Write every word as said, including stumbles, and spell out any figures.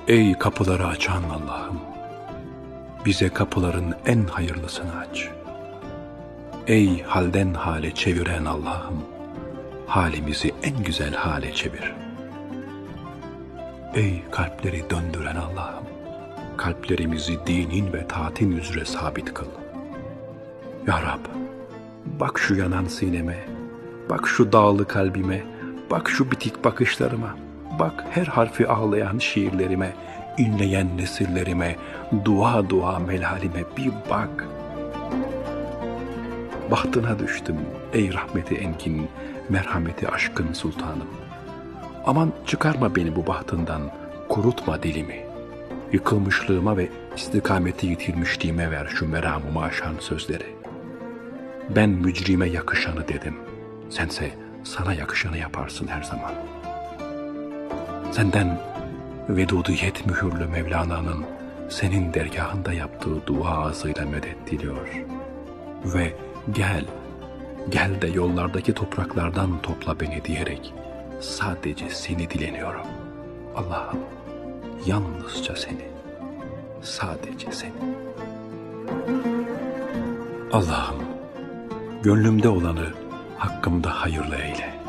Ey kapıları açan Allah'ım, bize kapıların en hayırlısını aç. Ey halden hale çeviren Allah'ım, halimizi en güzel hale çevir. Ey kalpleri döndüren Allah'ım, kalplerimizi dinin ve taatin üzere sabit kıl. Ya Rab, bak şu yanan sineme, bak şu dağlı kalbime, bak şu bitik bakışlarıma, bak her harfi ağlayan şiirlerime, inleyen nesillerime, dua dua melalime bir bak. Bahtına düştüm ey rahmeti engin, merhameti aşkın sultanım. Aman çıkarma beni bu bahtından, kurutma dilimi. Yıkılmışlığıma ve istikameti yitirmişliğime ver şu meramımı aşan sözleri. Ben mücrime yakışanı dedim, sense sana yakışanı yaparsın her zaman. Senden vedudiyet mühürlü Mevlana'nın senin dergahında yaptığı dua ağzıyla medet diliyor. Ve gel, gel de yollardaki topraklardan topla beni diyerek sadece seni dileniyorum. Allah'ım, yalnızca seni, sadece seni. Allah'ım, gönlümde olanı hakkımda hayırlı eyle.